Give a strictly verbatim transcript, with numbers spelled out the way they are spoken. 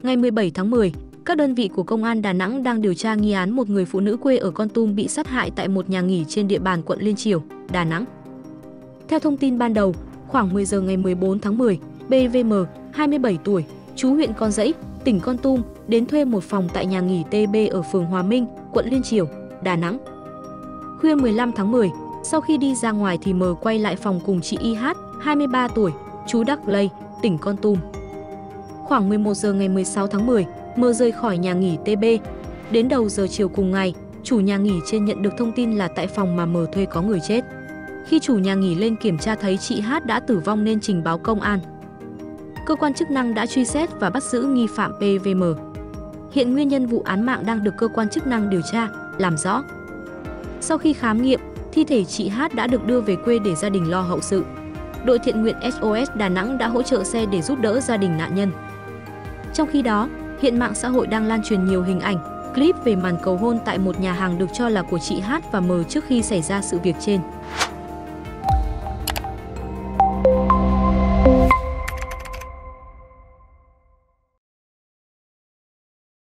Ngày mười bảy tháng mười, các đơn vị của Công an Đà Nẵng đang điều tra nghi án một người phụ nữ quê ở Kon Tum bị sát hại tại một nhà nghỉ trên địa bàn quận Liên Chiểu, Đà Nẵng. Theo thông tin ban đầu, khoảng mười giờ ngày mười bốn tháng mười, bê vê em, hai mươi bảy tuổi, trú huyện Con Giẫy, tỉnh Kon Tum, đến thuê một phòng tại nhà nghỉ tê bê ở phường Hòa Minh, quận Liên Chiểu, Đà Nẵng. Khuya mười lăm tháng mười, sau khi đi ra ngoài thì M quay lại phòng cùng chị i hát, hai mươi ba tuổi, trú Đắc Lây, tỉnh Kon Tum. Khoảng mười một giờ ngày mười sáu tháng mười, M rời khỏi nhà nghỉ tê bê. Đến đầu giờ chiều cùng ngày, chủ nhà nghỉ trên nhận được thông tin là tại phòng mà M thuê có người chết. Khi chủ nhà nghỉ lên kiểm tra thấy chị Hát đã tử vong nên trình báo công an. Cơ quan chức năng đã truy xét và bắt giữ nghi phạm pê vê em. Hiện nguyên nhân vụ án mạng đang được cơ quan chức năng điều tra, làm rõ. Sau khi khám nghiệm, thi thể chị Hát đã được đưa về quê để gia đình lo hậu sự. Đội thiện nguyện ét o ét Đà Nẵng đã hỗ trợ xe để giúp đỡ gia đình nạn nhân. Trong khi đó, hiện mạng xã hội đang lan truyền nhiều hình ảnh, clip về màn cầu hôn tại một nhà hàng được cho là của chị Hát và M trước khi xảy ra sự việc trên.